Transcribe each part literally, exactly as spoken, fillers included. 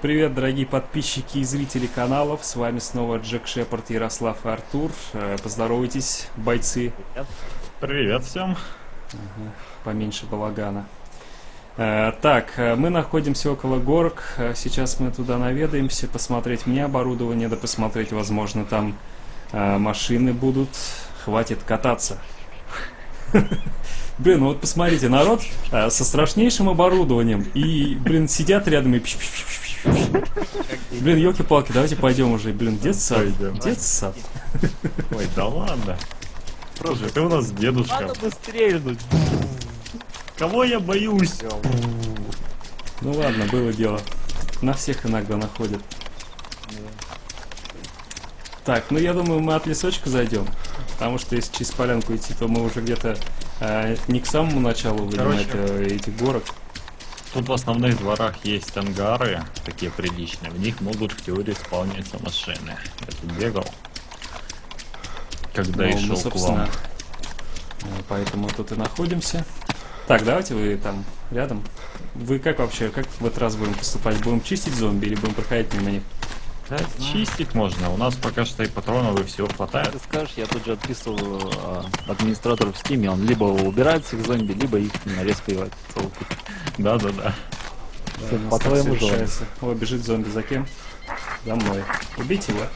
Привет, дорогие подписчики и зрители каналов. С вами снова Джек Шепард, Ярослав и Артур. Поздоровайтесь, бойцы. Привет, Привет всем. Ага, поменьше балагана. Так, мы находимся около горок. Сейчас мы туда наведаемся, посмотреть мне оборудование, да посмотреть, возможно, там машины будут. Хватит кататься. Блин, ну вот посмотрите, народ а, со страшнейшим оборудованием. И, блин, сидят рядом и... Блин, елки-палки, давайте пойдем уже. Блин, детсад. Детсад. Ой, да ладно. Слушай, ты у нас дедушка. Надо бы стрельнуть. Кого я боюсь? Ну ладно, было дело. На всех иногда находят. Так, ну я думаю, мы от лесочка зайдем. Потому что если через полянку идти, то мы уже где-то э, не к самому началу выйдем это, этих горок. Тут в основных дворах есть ангары, такие приличные. В них могут в теории спавниться машины. Я тут бегал, когда ну, и шел мы, к вам. Поэтому тут и находимся. Так, давайте вы там рядом. Вы как вообще, как в этот раз будем поступать? Будем чистить зомби или будем проходить мимо них? Да, чистить можно. У нас пока что и патронов, и всего хватает. Ты скажешь, я тут же отписывал а, администратору в стиме, он либо убирает всех зомби, либо их резко целки. Да-да-да. По твоему желанию. О, бежит зомби за кем? За мной. Убейте его.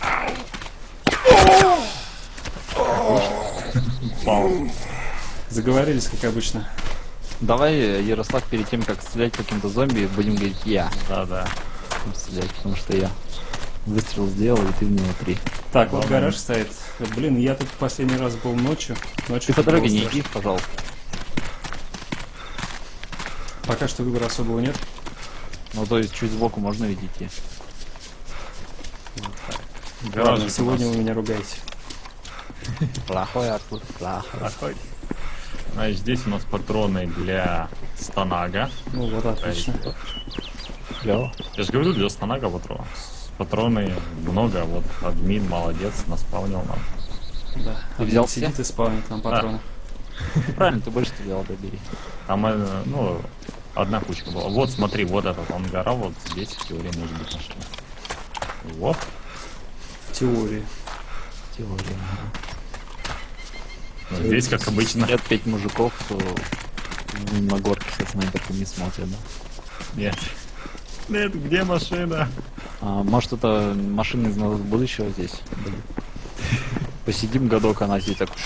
Заговорились, как обычно. Давай, Ярослав, перед тем, как стрелять каким-то зомби, будем говорить я. Да-да. Стрелять, потому что я выстрел сделал, и ты внутри. Так, вот гараж стоит. Блин, я тут в последний раз был ночью. Ночью ты по дороге не страшно. иди, пожалуйста. Пока что выбора особого нет. Ну, то есть чуть сбоку можно ведь идти. Вот ладно, сегодня вы меня ругаете. Плохой, Артур, плохой. Плохой. Значит, здесь у нас патроны для станага. Ну вот, отлично. Клево. Я же говорю, для станага патроны. Патроны много, вот админ молодец, наспавнил нам. Да. Ты взял сидит все? и спавнит нам патроны. Правильно, ты больше стрелял, добери. Там, э, ну, одна кучка была. Вот, смотри, вот этот ангара, вот здесь в теории может быть машина. Вот. В теории. Теория. Ну, здесь, как обычно. Нет, пять мужиков на горке со снайперками смотрят, да? Нет. Нет, где машина? А, может, это машина из назад будущего здесь будет. Посидим годок, она здесь так...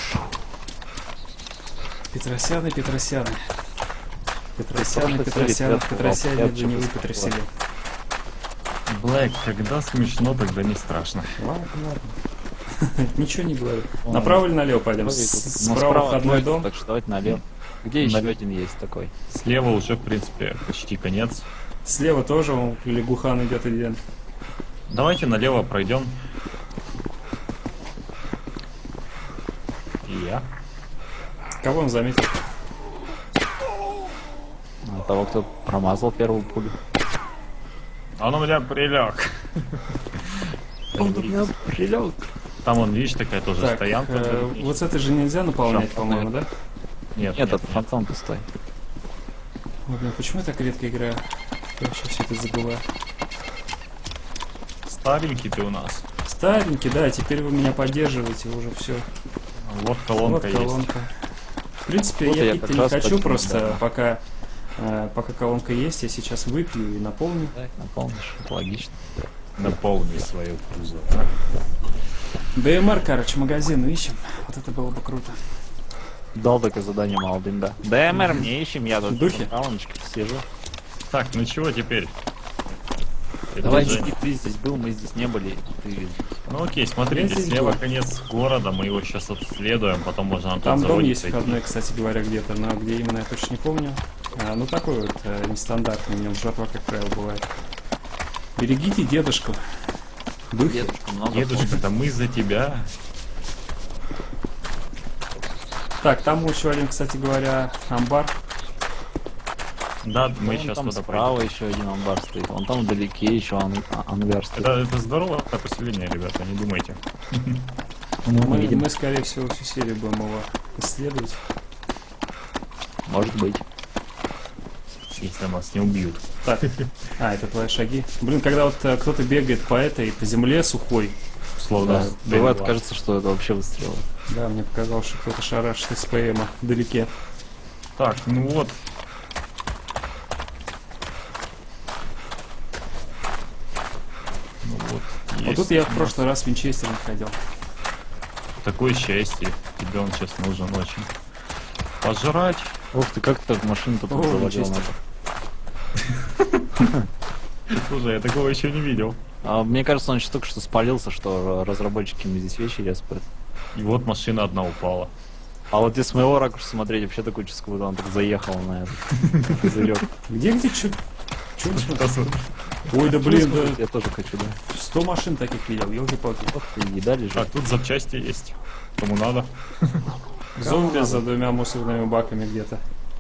Петросяны, Петросяны. Петросяны, Просто Петросяны, цвет Петросяне, попал, да не вы цвет Петросяне. Блэк, когда смешно, тогда не страшно. Ладно, ладно. Ничего не говорю. Ладно. Направо или налево пойдем? Ну, Справа входной дом. Так что давайте налево. Где еще Налево. один есть такой? Слева уже, в принципе, почти конец. Слева тоже он лягухан идет один. Давайте налево пройдем. И я. Кого он заметил? А, того, кто промазал первую пулю. Он у меня прилег. Он у меня прилег. Там он, видишь, такая тоже Так, стоянка. э, вот с этой же нельзя наполнять, Шапка, по-моему, да? Нет, Нет, нет, этот нет. фантом пустой. Ой, блин, почему я так редко играю? Я вообще все это забываю. Старенький ты у нас. Старенький, да, теперь вы меня поддерживаете уже все. Вот колонка, Вот колонка. В принципе, Вот я я пить-то как не раз хочу, почти, просто да. пока, э, пока колонка есть, я сейчас выпью и наполню. Так, наполнишь, это логично. есть. Наполни свою пузо. ДМР, короче, магазин ищем. Вот это было бы круто. Дал такое задание молодым, да. ДМР мне ищем, я тут Духи? в колоночке сижу. Так, ну чего теперь? Давай, Это же- иди, ты здесь был, мы здесь не были. Ты... Ну окей, смотрите, Я здесь слева был. конец города, мы его сейчас обследуем, потом можно Там тут дом есть заводиться. входной, кстати говоря, где-то, но где именно я точно не помню. А, ну такой вот э, нестандартный, в нем жратва, как правило, бывает. Берегите дедушку. Духи. Дедушка много Дедушка, да мы за тебя. Так, там еще один, кстати говоря, амбар. Да, помню. мы Вон сейчас там туда справа пойдем. еще один амбар стоит. Вон там вдалеке еще ан- а- ангар стоит. Это, это здорово, это поселение, ребята, не думайте. Ну, Мы, видим. мы, скорее всего, всю серию будем его исследовать. Может быть. если нас не убьют. Так, а, это твои шаги. Блин, когда вот э, кто-то бегает по этой, по земле сухой, Словно Да, с бывает, Т два. кажется, что это вообще выстрел. да, мне показалось, что кто-то шарашит из ПМа вдалеке. Так, ну вот. Ну вот. Вот есть тут я у в нас прошлый раз Винчестером ходил. такое счастье. Тебе он сейчас нужен очень. Пожрать. Ух ты, как ты так машину-то тут О, заводил Винчестер. надо. Слушай, я такого еще не видел. А мне кажется, он еще только что спалился, что разработчики мне здесь вещи респают. И вот машина одна упала. А вот если с моего ракурса смотреть, вообще такое чувство, будто он так заехал на этот козырек. Где, где, чё? Чё вы смотрите? Ой, да блин, да. Я тоже хочу, да. Сто машин таких видел, елки-палки. Ох ты, еда лежит. А тут запчасти есть. Кому надо. Зомби за двумя мусорными баками где-то.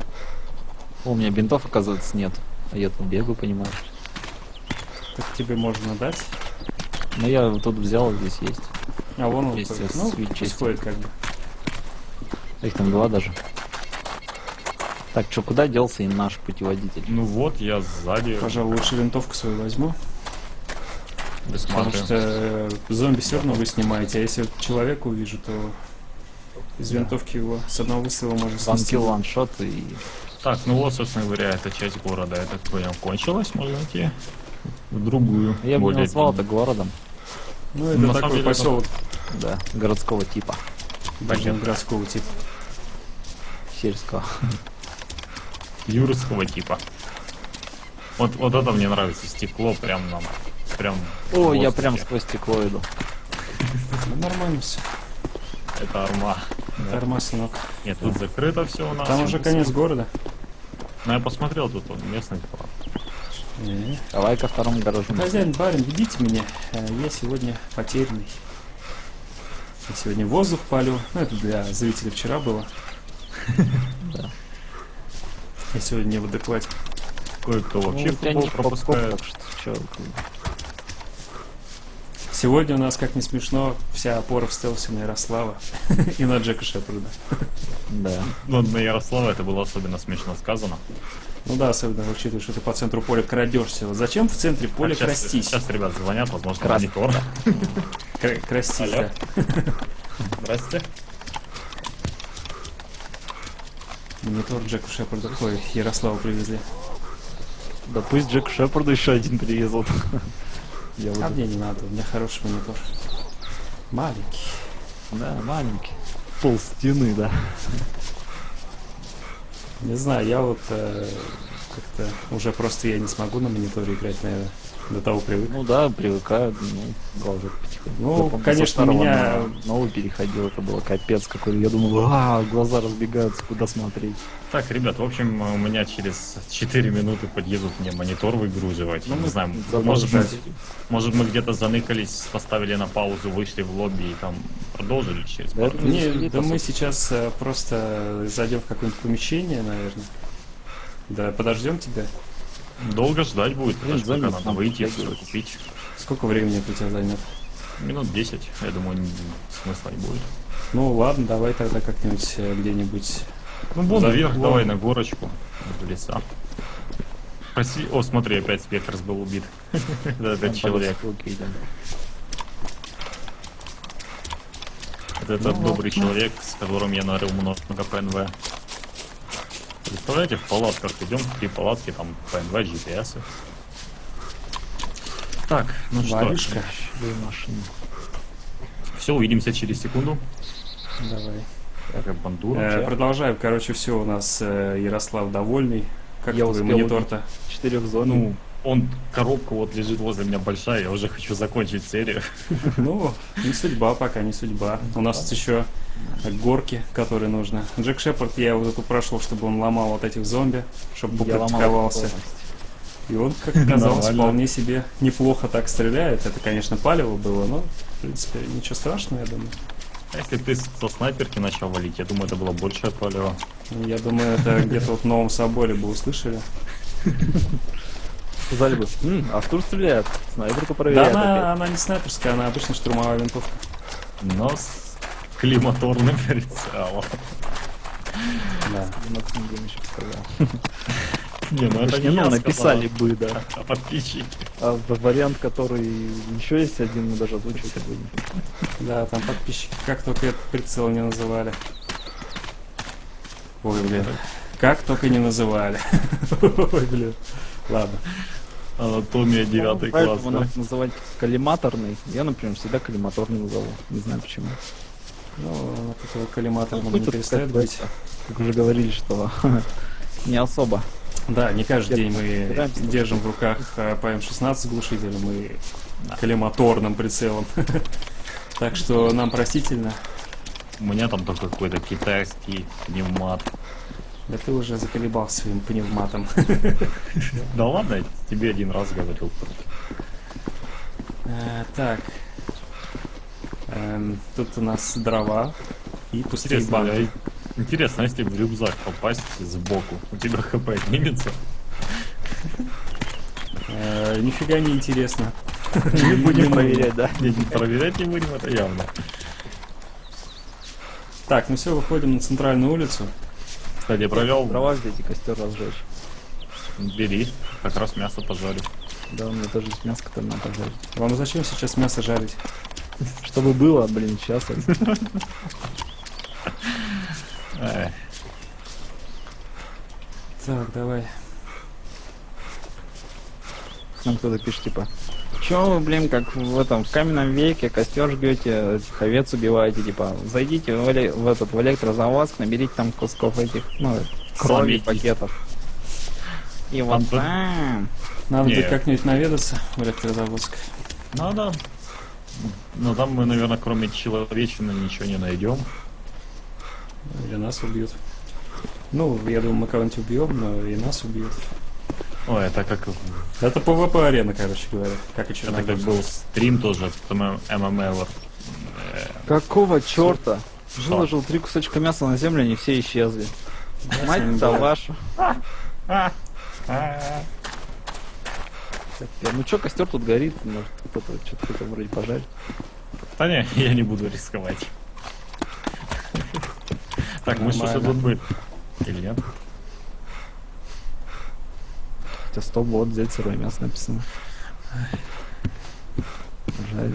О, у меня бинтов, оказывается, нет. А я тут бегаю, понимаешь. Так тебе можно дать. Ну я вот тут взял, здесь есть. А вон он Вместе ходит. с Ну, пусть Винчестером. ходит как бы. Их там два даже. Так, что, куда делся и наш путеводитель? Ну вот, я сзади. Пожалуй, лучше винтовку свою возьму. Потому Досматриваю. что э, зомби все равно вы снимаете, а если вот человека увижу, то из Да. винтовки его с одного выстрела можно снести. Ванкил, ваншот и... Так, ну вот, собственно говоря, эта часть города, я так понял, кончилась. Можно идти в другую. Я бы не более назвал это городом. Ну, это На самом такой деле, поселок Да, городского типа. даже городского типа. Сельского. юрского типа. Вот, вот это мне нравится, стекло прям нам. Прям в О, я воздухе. прям сквозь стекло иду. Ну, нормально все. Это арма. Это арма, сынок. Нет, тут закрыто все у нас. Там уже конец города. Ну я посмотрел, тут он местный план. Не. Давай ко второму гаражу. Хозяин, барин, ведите меня. Э, Я сегодня потерянный. Я сегодня воздух палю. Ну, это для зрителей вчера было. Да. Я сегодня не в адеквате. Кое-кто вообще Ну, у тебя футбол не поп-поп, пропускает. так что чё, как бы. Сегодня у нас, как не смешно, вся опора в стелсе на Ярослава и на Джека Шепарда. Да. Ну, на Ярослава это было особенно смешно сказано. Ну да, особенно учитывая, что ты по центру поля крадешься. Вот зачем в центре поля сейчас, крастись? сейчас ребят звонят, возможно, Крас- монитор. Кра- крастись, Алло. да. Здрасте. Монитор Джеку Шепарду. Ой, Ярославу привезли. Да пусть Джек Шепарду еще один привезут. Я А буду. мне не надо, у меня хороший монитор. Маленький. Да, маленький. Пол стены, да. Не знаю, я вот э, как-то уже просто я не смогу на мониторе играть, наверное. До того привык. Ну да, привыкают, ну, глаза потихоньку. Ну, Я помню, конечно, со старого меня- на новый переходил, это было капец какой. Я думал, а, глаза разбегаются, куда смотреть. Так, ребят, в общем, у меня через четыре минуты подъедут мне монитор выгруживать. Ну, не мы знаю, задолжать. может быть, может мы где-то заныкались, поставили на паузу, вышли в лобби и там продолжили через Да, пару это минут. Не, сидит да мы особо. сейчас э, просто зайдем в какое-нибудь помещение, наверное. Да, подождем тебя. Долго ждать будет, Блин, потому что пока зомби надо нам выйти, подтягиваются. что-то купить. Сколько времени это у тебя займет? Минут десять, я думаю, н- смысла не будет. Ну ладно, давай тогда как-нибудь э, где-нибудь. Ну, вон За наверх, углом. давай на горочку, в леса. Проси... О, смотри, опять Спектрс был убит. Это Там человек. по лесу идем. Это этот Ну, добрый человек, с которым я нарыл много ПНВ. Представляете, в палатках идем, три палатки, там ПНВ, джи пи эс. Так, ну что, Воришка. Две машины. все, увидимся через секунду. Давай. Как бандура. Э, продолжаем. Короче, все у нас э, Ярослав довольный. Как Я твой успел монитор-то? Четырех зон. Ну, он, коробка вот лежит возле меня большая, я уже хочу закончить серию. Ну, не судьба пока, не судьба. У нас тут еще горки, которые нужно. Джек Шепард, я его тут прошел, чтобы он ломал вот этих зомби, чтобы Я ломал попрактиковался. полностью. И он, как оказалось, Нормально. вполне себе неплохо так стреляет. Это, конечно, палево было, но, в принципе, ничего страшного, я думаю. А если бы ты со снайперки начал валить, я думаю, это было большее палево. Я думаю, это где-то вот в Новом Соборе бы услышали. Сказали бы, «М, Артур стреляет, снайперку Да, проверяет она, опять». она не снайперская, она обычно штурмовая винтовка. Но с климаторным прицелом. Да. Максим Демичев сказал. Не, ну это Точнее, не ну, я написали сказал, бы, да. а подписчики. А в- вариант, который еще есть один, мы даже озвучивать не будем. Да, там подписчики как только этот прицел не называли. Ой, блин. Как только не называли. Ой, блин. Ладно. Анатомия девятый Ну, класс, поэтому да? надо называть коллиматорный. Я, например, всегда коллиматорный назову. Не знаю почему. Ну, вот этого коллиматора Ну, не тут перестает как бы быть. это, Как уже говорили, что не особо. Да, не каждый день мы Собираемся. держим в руках э, по эм шестнадцать с глушителем и коллиматорным прицелом. Так что нам простительно. У меня там только какой-то китайский пневмат. Да ты уже заколебался своим пневматом. Да ладно, я тебе один раз говорил. Э, Так. Эм, Тут у нас дрова и пустые Интересно, банки. а- интересно, если в рюкзак попасть сбоку, у тебя хп отнимется? Э, Нифига не интересно. Не будем проверять, да? Не, не проверять не будем, это явно. Так, ну все, выходим на центральную улицу. Кстати, провел. Дрова взять и костер разжечь. Бери, как раз мясо пожарю. Да, у меня тоже есть мясо, которое надо пожарить. Вам зачем сейчас мясо жарить? Чтобы было, блин, сейчас. Эх, Так, давай. Нам кто-то пишет, типа, чё вы, блин, как в этом в каменном веке костер жгете, этих овец убиваете, типа, зайдите в, эле- в этот в электрозаводск, наберите там кусков этих, ну, крови, Сломитесь. пакетов. И вот Там тут- там. Надо Не. будет как-нибудь наведаться в электрозаводск. надо. Но там мы, наверное, кроме человечины ничего не найдем. Или нас убьют. Ну, я думаю, мы кого-нибудь убьем, но и нас убьют. Ой, это как Это пэ-вэ-пэ арена, короче говоря. Как и это как Черногорск. был стрим тоже от эм эм эм. Какого черта? Что? Выложил три кусочка мяса на землю, они все исчезли. с ними Мать-то было. ваша. Ну чё, костер тут горит, может кто-то что-то хотел вроде пожарить. Да не, я не буду рисковать. Так, мы что Нормально. тут быть? Или нет? Хотя стоп, вот взять сырое мясо написано. Жарить.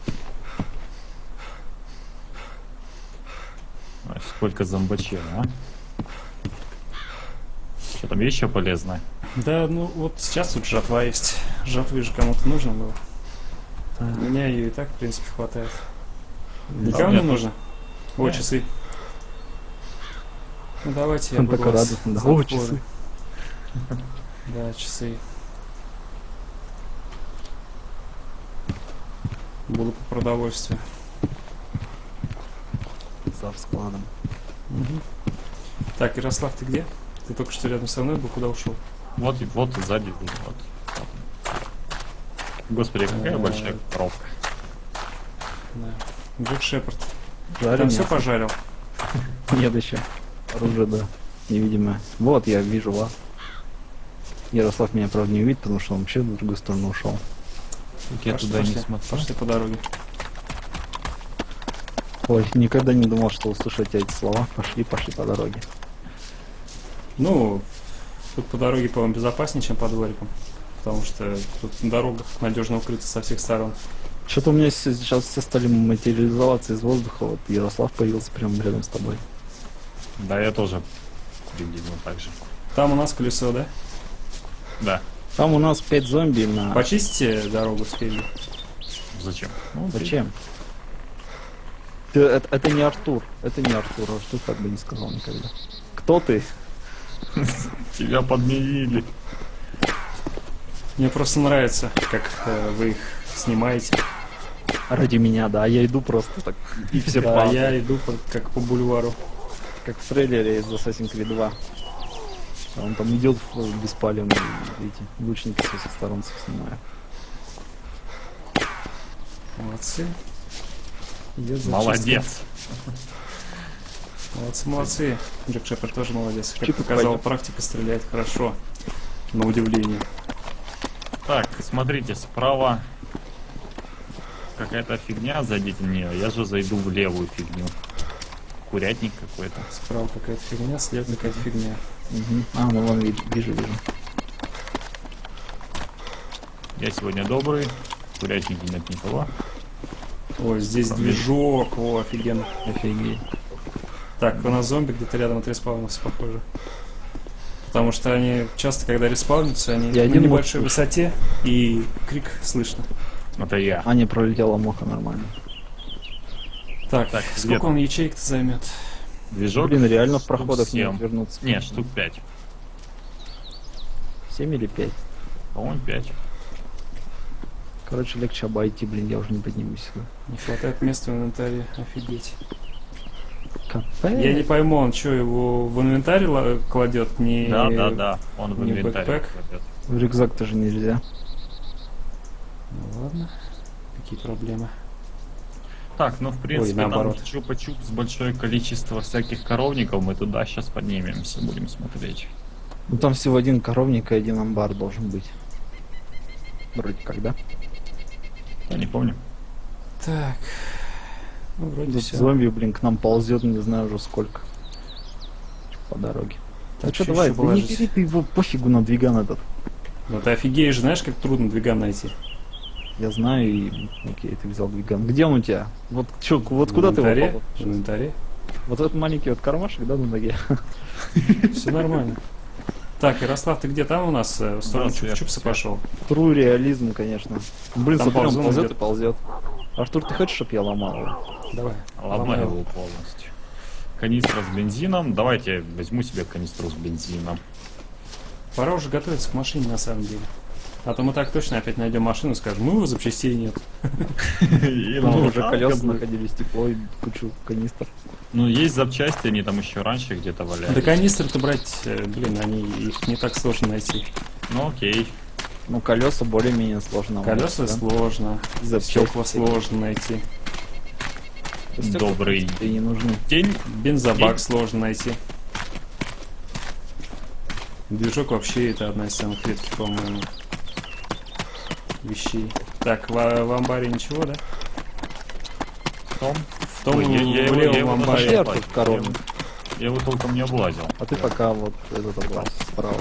Ой, сколько зомбачей, а? Что там есть еще полезное? Да, ну вот сейчас тут жатва есть. Жатвы же кому-то нужно было. У меня ее и так, в принципе, хватает. Никому мне не нужно? О, Нет. часы. Ну давайте я Он буду так вас радостно, да. за О, вход. часы. Да, часы. Буду по продовольствию. За складом. Мгм. Так, Ярослав, ты где? Ты только что рядом со мной был, куда ушел? Вот, и- вот и сзади. Вот. Господи, какая Э, большая коробка. Да. Джек Шепард. Жарим Там все мясо. пожарил. Нет еще. Оружие, да. Невидимое. Вот, я вижу вас. Ярослав меня, правда, не увидит, потому что он вообще в другую сторону ушел. Я Пошли, туда не пошли, смотрю. Пошли по дороге. Ой, никогда не думал, что услышать эти слова. Пошли, пошли по дороге. Ну, тут по дороге, по-моему, безопаснее, чем по дворикам. Потому что тут на дорогах надежно укрыто со всех сторон. Что-то у меня с- сейчас все стали материализоваться из воздуха. Вот Ярослав появился прямо рядом с тобой. Да, я тоже приблизительно так же. Там у нас колесо, да? Да. Там у нас пять зомби на... Почистите дорогу спереди. Зачем? Ну, Зачем? Ты, это, это не Артур. Это не Артур. Артур так бы не сказал никогда. Кто ты? Тебя подменили. Мне просто нравится, как э, вы их снимаете. Ради меня, да. Я иду просто так. И все Да, падают. я иду по- как по бульвару. Как в трейлере из Assassin's Creed два. Он там идет в беспалевные эти лучники со всех сторон всех снимают. Молодцы. Идет зачистка. Молодец. Молодцы, молодцы. Джек Шепард тоже молодец. Как Чип показал, пойдет. практика стреляет хорошо. На удивление. Так, смотрите, справа какая-то фигня, зайдите в нее. Я же зайду в левую фигню. Курятник какой-то. Справа какая-то фигня, слева какая-то фигня. Угу. А, ну вон вижу, вижу, вижу. Я сегодня добрый. Курятники нет никого. Ой, здесь движок, о, офигенно. Офигеть. Так, у нас зомби где-то рядом отреспаунился, похоже. Потому что они часто, когда респаунятся, они Я на один небольшой мог высоте, и крик слышно. Это я. А не пролетела моха нормально. Так, Так, сколько где-то. он ячеек-то займет? Движок. Блин, реально в штук проходах не семь. вернуться. Не, штук пять. семь или пять. По-моему, пять. Короче, легче обойти, блин, я уже не поднимусь сюда. Не хватает места в инвентаре, офигеть. Капец. Я не пойму, он что, его в инвентарь ла- кладет, не... Да, да, да. Он в не инвентаре. бэкпэк? кладет. В рюкзак тоже нельзя. Ну ладно, какие проблемы. Так, ну в принципе там наоборот. чупа-чуп с большое количество всяких коровников. Мы туда сейчас поднимемся, будем смотреть. Ну там всего один коровник и один амбар должен быть. Вроде как, да? Я не помню. Так, ну вроде Тут все. зомби, блин, к нам ползет, не знаю уже сколько. По дороге. Так, А что, чё давай, ещё да не положить? бери ты его пофигу на двиган этот. Ну ты офигеешь, знаешь, как трудно двиган найти? Я знаю, и окей, ты взял двиган. Где он у тебя? Вот чё, вот куда в ты инвентаре? его В инвентаре. Вот этот маленький вот кармашек, да, на ноге? Все нормально. Так, Ярослав, ты где там у нас? э, В сторону Да, сверху, Чупа-Чупса сверху. пошел? Тру реализм, конечно. Блин, Там смотри, он ползун ползет идет. и ползет. Артур, ты хочешь, чтобы я ломал его? Давай. Ломаю его полностью. Канистра с бензином. Давайте возьму себе канистру с бензином. Пора уже готовиться к машине, на самом деле. А то мы так точно опять найдем машину и скажем, ну, запчастей нет. И Там ну, уже так, колеса как бы. находили, стекло и кучу канистр. Ну, есть запчасти, они там еще раньше где-то Да валялись. канистры-то брать, э, блин, они их не так сложно найти. Ну, окей. Ну, колеса более-менее сложно. Колеса найти, да? сложно, Запчасти стекла всякие. сложно найти, Стекла, Добрый в принципе, и не нужны. день. бензобак И- сложно найти. Движок вообще это одна из самых редких, по-моему, вещей. Так, в, в амбаре ничего, да? Том. В том Ой, я- я в его- я левом его даже амбаре. Пошли, не Артур, облазил. в коровник. Я его толком не облазил. А ты пока вот этот облаз справа.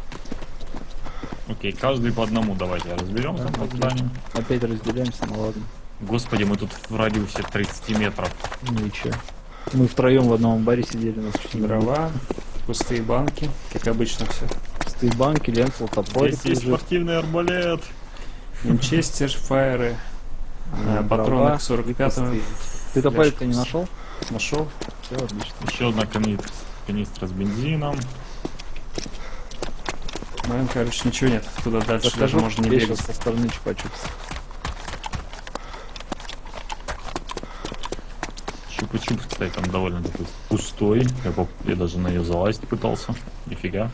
Окей, каждый по одному давайте разберемся Да, по окей. зданию. Опять разделяемся, ну ладно. Господи, мы тут в радиусе тридцати метров. Ну и чё? Мы втроем в одном амбаре сидели, нас чуть не Дрова, пустые банки, как обычно все. пустые банки, лентл, топорик Здесь есть лежит. спортивный арбалет. Винчестер, фаеры, э, дрова патроны к и сорок пятому. пустые. Ты топорик-то не нашел? Нашел. Все, отлично. Еще одна кани- канистра с бензином. Ну, короче, ничего нет. Туда дальше даже Расскажу можно не тебе бегать. сейчас со стороны чупа-чупса. Чупа-чуп, кстати, там довольно такой пустой. Я, поп- я даже на нее залазить пытался. Нифига.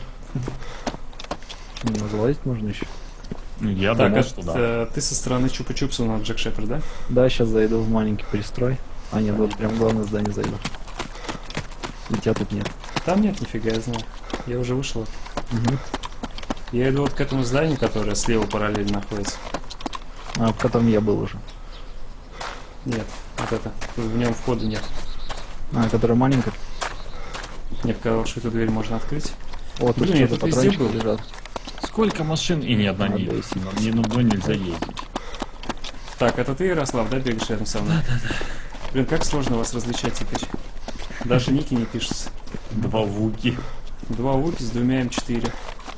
Не залазить можно еще. Ну, я Так, думал, а что да. э, ты со стороны Чупа-Чупса на Джек Шепард, да? Да, сейчас зайду в маленький пристрой. А нет, вот прям в главное здание зайду. И тебя тут нет. Там нет, нифига, я знаю. Я уже вышел. Мгм. Я иду вот к этому зданию, которое слева параллельно находится. А, в котором я был уже. Нет, вот это. В нем входа нет. А, которая маленькая. Мне показалось, что эту дверь можно открыть. О, тут Блин, я что-то тут везде патрончики был. лежат. Сколько машин и ни одна не Надо едет. идти. Ни одной нельзя ездить. Так, это ты, Ярослав, да, бегаешь рядом со мной? Блин, как сложно вас различать теперь. Даже ники не пишутся. Два вуки. Два луки с двумя эм четыре.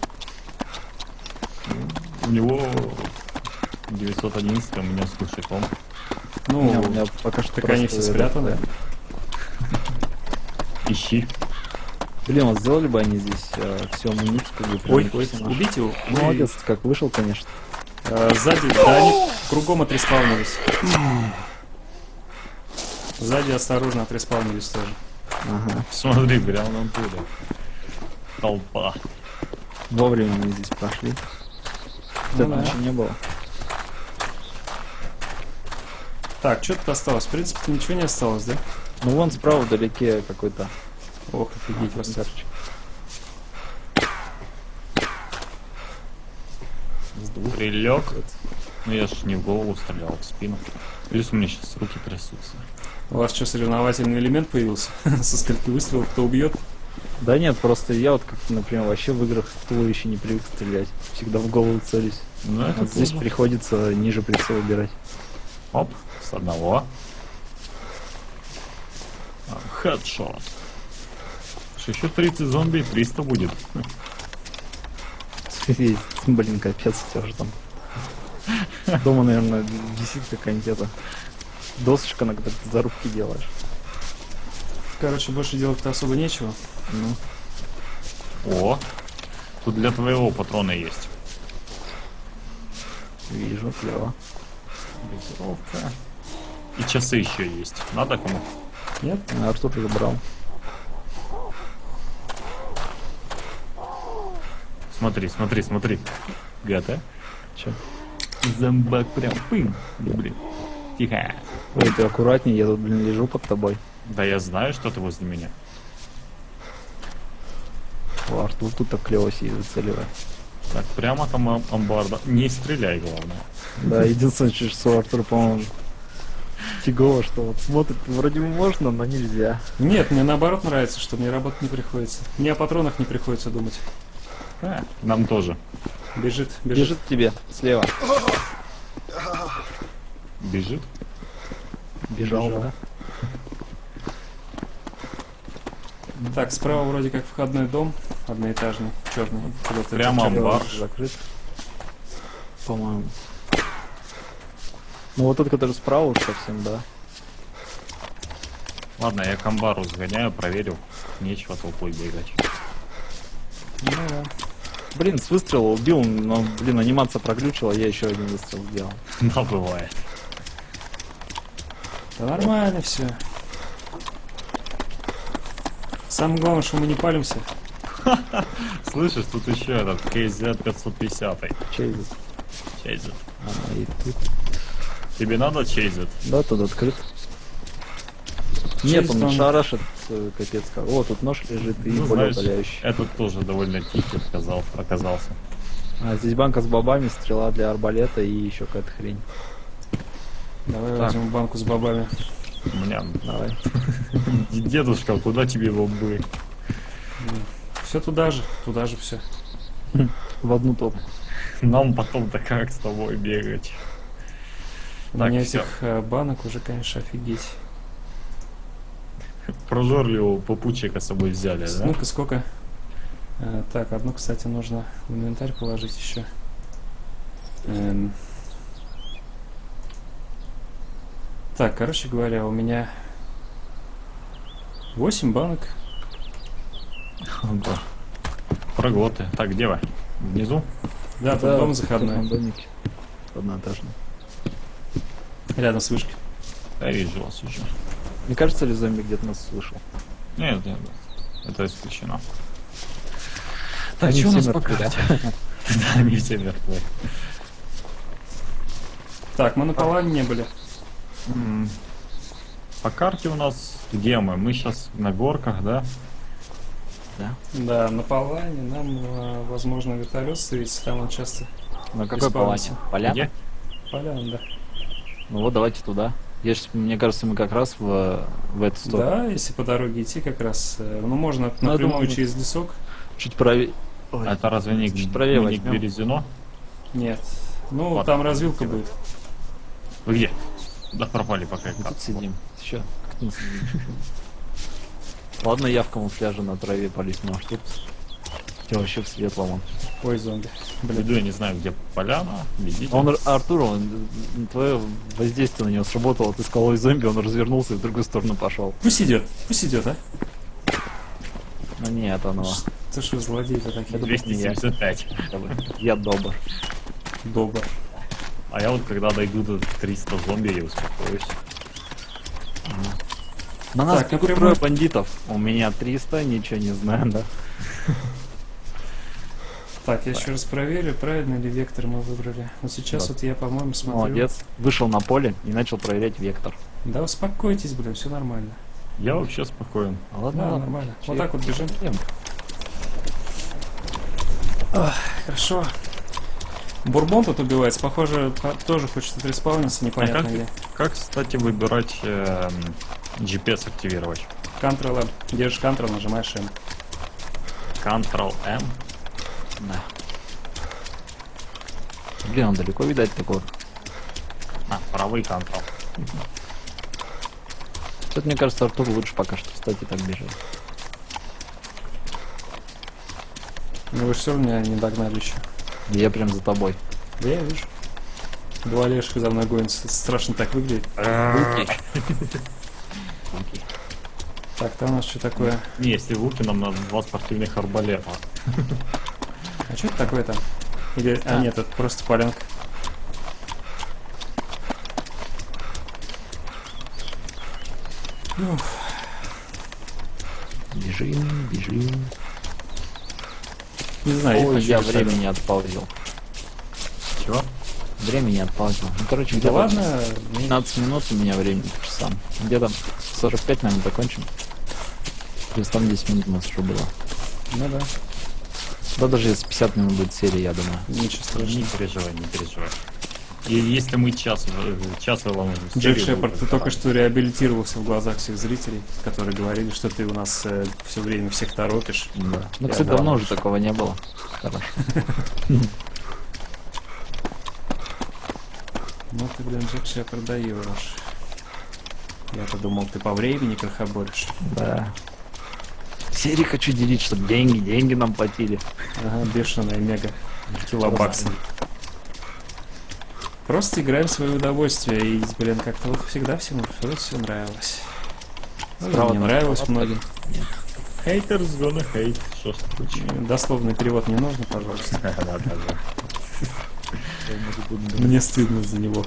У него девятьсот одиннадцать, а у меня с глушаком. Ну, У меня, у меня пока что так просто они все этот, спрятаны. да. Ищи. Блин, вот сделали бы они здесь э, все амуницию, как бы прям Ой, ой, все наши. убить его. Ой. Молодец, как вышел, конечно. А, сзади, да, они кругом отреспаунились. Сзади осторожно отреспаунились тоже. Ага. Смотри, прямо на поле. Толпа. Вовремя мы здесь прошли. Ну Этого да. ничего не было. Так, что тут осталось? В принципе, ничего не осталось, да? Ну вон справа вдалеке какой-то Ох, офигеть вас тут. ангарчик. С двух. Прилег. Ну я ж не в голову стрелял, в спину. Плюс у меня сейчас руки трясутся. У вас что, соревновательный элемент появился? Со скольки выстрелов кто убьет? Да нет, просто я вот как-то, например, вообще в играх в тылу еще не привык стрелять. Всегда в голову целюсь. Ну, это Вот здесь тоже. приходится ниже прицел убирать. Оп, с одного. А, Хедшот. Что, еще тридцать зомби и триста будет. Блин, капец, у тебя же там. Дома, наверное, висит какая-нибудь эта досочка, на которой ты зарубки делаешь. Короче, больше делать-то особо нечего. Ну, О, тут для твоего патрона есть. вижу, клево. Дозировка. И часы еще есть. Надо кому? Нет? Артур уже брал. Смотри, смотри, смотри. Гата. Че? Зомбак прям пым. Блин. Тихо. Ой, ты аккуратнее, я тут, блин, лежу под тобой. Да я знаю, что ты возле меня. О, Артур тут так клево сидит, выцеливает. Так, прямо там ам- амбарда. Не стреляй, главное. Да, единственное, что у Артура, по-моему, фигово, что вот смотрит, вроде бы можно, но нельзя. Нет, мне наоборот нравится, что мне работать не приходится. Мне о патронах не приходится думать. А, нам тоже. Бежит, бежит. Бежит к тебе, слева. Бежит. Бежал, Бежал. да? Так, справа вроде как входной дом, одноэтажный, черный. Куда-то Прямо черный. амбар. Закрыт. По-моему. Ну вот тот, который справа уж совсем, да. Ладно, я к амбару сгоняю, проверю. Нечего толпой бегать. Ну да. Блин, с выстрела убил, но, блин, анимация проглючила, я еще один выстрел сделал. Но бывает. Да нормально все. Самое главное, что мы не палимся. Слышишь, тут еще этот кей зет пятьсот пятьдесят. Чейзит. Чейзет. Ага, и тут. Тебе надо чейзет? Да, тут открыт. Чейз Нет, он там- шарашит, э, капец как. О, тут нож лежит и Ну, более знаешь, удаляющий. этот тоже довольно тихий оказал- оказался. А здесь банка с бобами, стрела для арбалета и еще какая-то хрень. Давай Так. возьмем банку с бобами. У меня Давай. дедушка, куда тебе бомбы? Все туда же, туда же все. В одну топ. Нам потом-то как с тобой бегать? У Так, меня всё. этих э, банок уже, конечно, офигеть. Прожорливого попутчика с собой взяли, да? Ну-ка, сколько? Э, так, одну, кстати, нужно в инвентарь положить еще. Эм. Так, короче говоря, у меня восемь банок. Да. Проглоты. Так, где вы? Внизу? Да, тут Да, дом в заходной, таком домике. Одноэтажный. рядом с вышкой. Я вижу вас уже. Не кажется ли зомби где-то нас слышал? Нет, нет, это исключено. Так, Они что у нас все по мертвы, да? карте? Да, они все мертвы. Так, мы на Палане не были. М, По карте у нас где мы? Мы сейчас на горках, да? Да. Да, на Палане нам, э, возможно, вертолет ставить, там он часто На какой Беспаловался. палате? Поляна? Где? Поляна, да. Ну вот давайте туда. Я ж, мне кажется, мы как раз в, в эту сторону. Да, если по дороге идти как раз, э, ну можно Ну, я напрямую думаю, через лесок. Чуть правее. Ой. Это разве не, Чуть правее не возьмем. Березино? Нет. Ну, Вот. там развилка будет. Вы где? Да пропали пока я Мы карту. тут сидим. Еще. Как мы сидим? Ладно, я в камуфляже на траве полис, может тут. Я вообще в светлом он. Ой, зомби. Иду, Блин. я не знаю, где поляна. Бегите. Он, Ар- Артур, он, твое воздействие на него сработало, ты сказал, ой, зомби, он развернулся и в другую сторону пошел. Пусть идет, пусть идет, а? Ну нет, оно. Ты что, злодей-то такие? Это двести семьдесят пять. Я добр. Добр. А я вот когда дойду до триста зомби, я успокоюсь. На нас Так, бегут напрямую- трое бандитов. У меня триста, ничего не знаю, да. Так, я еще раз проверю, правильно ли вектор мы выбрали. Вот сейчас Да. вот я, по-моему, смотрю. Молодец. Вышел на поле и начал проверять вектор. Да успокойтесь, блин, все нормально. Я вообще спокоен. А ладно, Да, ладно. нормально. Чё Вот я- так вот бежим. Блин, Хорошо. Бурбон тут убивается, похоже, по- тоже хочет отреспауниться, непонятно А как- где. Как, кстати, выбирать эм, джи пи эс активировать? Ctrl-M. Держишь Ctrl, нажимаешь M. Ctrl-M. Да. Блин, он далеко, видать, такой. А, правый Ctrl. Тут, мне кажется, Артур лучше пока что встать и так бежать. Ну вы же все равно меня не догнали еще. Я прям за тобой. Да я вижу. Два лешка за мной гонятся. Страшно так выглядит. Руки. Так, там у нас что такое? Не, если луки, нам надо два спортивных арбалета. А что это такое там? Или... А, А. нет, это просто полянка. Уф. Бежим, бежим. Не знаю, Ой, хочу я решать. времени отпаузил. Чего? Времени отпаузил. Ну, короче, Да где-то ладно, пятнадцать минут у меня времени по часам. Где-то сорок пять, наверное, закончим. Плюс там десять минут у нас уже было. ну да, Да даже если пятьдесят минут будет серия, я думаю. ничего Не страшного. переживай, не переживай. И если мы час, в- час вам Джек Шепард, ты только что реабилитировался в глазах всех зрителей, которые говорили, что ты у нас э, все время всех торопишь. Да. Ну, Я кстати, да. давно уже такого не было. Хорошо. Ну ты, блин, Джек Шепард даешь. Я-то думал, ты по времени крохоборишь. Да. Серии хочу делить, чтобы деньги, деньги нам платили. Ага, бешеная мега килобакс. Просто играем в свое удовольствие, и, блин, как-то вот всегда всему все нравилось. Ну, Справа мне там нравилось палатка. многим. Haters gonna hate. Что случилось? Дословный перевод не нужно, пожалуйста. Да, да, да. Мне стыдно за него.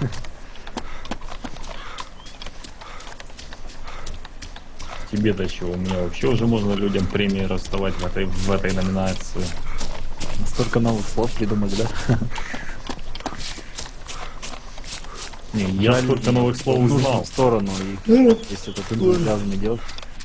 Тебе-то чего? У меня вообще уже можно людям премии раздавать в этой, в этой номинации. Столько новых слов придумали, да? Не, я Жаль, столько и новых слов в нужную узнал. сторону, и если это энтузиазм идет.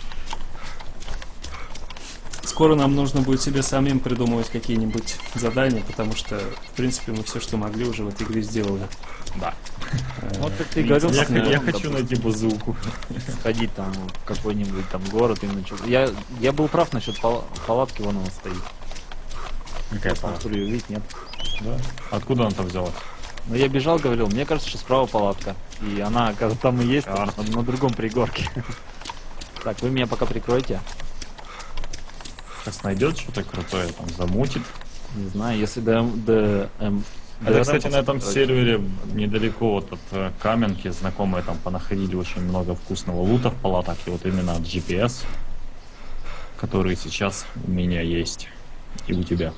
Скоро нам нужно будет себе самим придумывать какие-нибудь задания, потому что, в принципе, мы все, что могли, уже в этой игре сделали. Да. Э, Вот как ты говорил, Я, с я Мироном, хочу допустим, найти базуку. сходить там в какой-нибудь там город именно что. Я, я был прав насчет пал- палатки, вон она стоит. Какая Артур ее видит, нет? Да? Откуда она там взялась? Но я бежал, говорил, мне кажется, что справа палатка. И она, оказывается, там и есть, А. на, на другом пригорке. Так, вы меня пока прикройте. Сейчас найдет что-то крутое, там замутит. Не знаю, если до... до эм, Это, до кстати, на этом короче. сервере недалеко вот от э, Каменки знакомые там понаходили очень много вкусного лута в палатах. И вот именно от джи пи эс, который сейчас у меня есть. И у тебя.